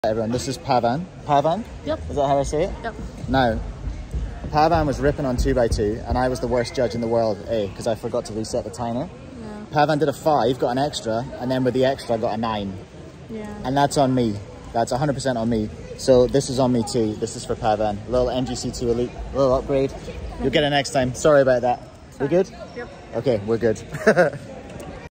Everyone, this is Pavan. Pavan? Yep. Is that how I say it? Yep. Now, Pavan was ripping on 2x2 and I was the worst judge in the world, because I forgot to reset the timer. Yeah. Pavan did a 5, got an extra, and then with the extra got a 9. Yeah. And that's on me. That's 100% on me. So this is on me too. This is for Pavan. Little MGC2 Elite, little upgrade. You'll get it next time. Sorry about that. We good? Yep. Okay, we're good.